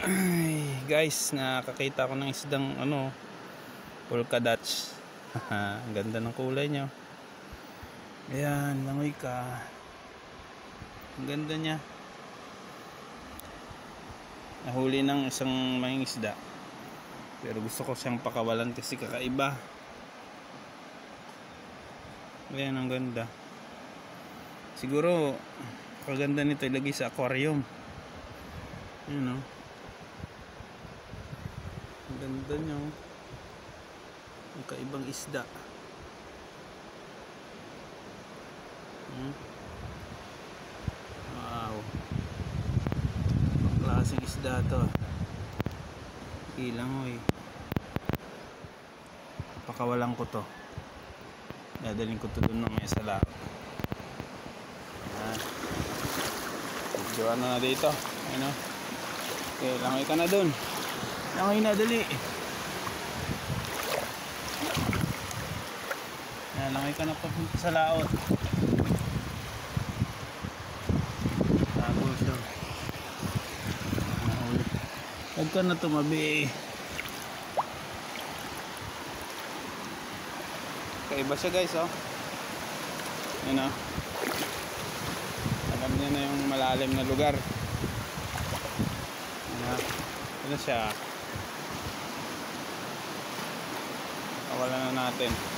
Ay, guys, nakakita ko ng isdang polka dots. Ang ganda ng kulay niya. Ayan, langoy ka. Ang ganda niya. Nahuli ng isang mangingisda. Pero gusto ko siyang pakawalan kasi kakaiba. Ayan, ang ganda. Siguro kaganda nito ilagay sa aquarium. Ayan, ang ganda niya. Ang kaibang isda. Wow, ang klaseng isda to. Ilangoy. Pakawalan ko to. Dadalhin ko to doon ng may sala. Medyo na dito. Ayun, okay, langoy ka na doon. Langoy na, dali. Langoy ka na papunta sa laot. Tago siya. Huwag ka na tumabi. Kaiba siya, guys, Yun, alam niya na yung malalim na lugar. Ano siya? Kawalan na natin.